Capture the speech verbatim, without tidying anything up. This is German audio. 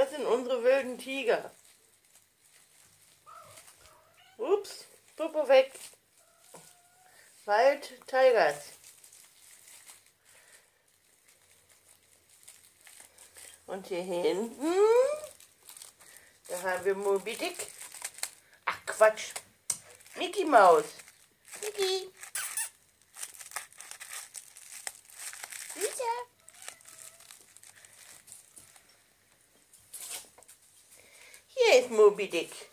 Das sind unsere wilden Tiger. Ups, Popo weg. Wild Tigers. Und hier hinten, da haben wir Moby Dick. Ach Quatsch, Mickey Maus. Mickey. Süßer. Hier ist Moby Dick.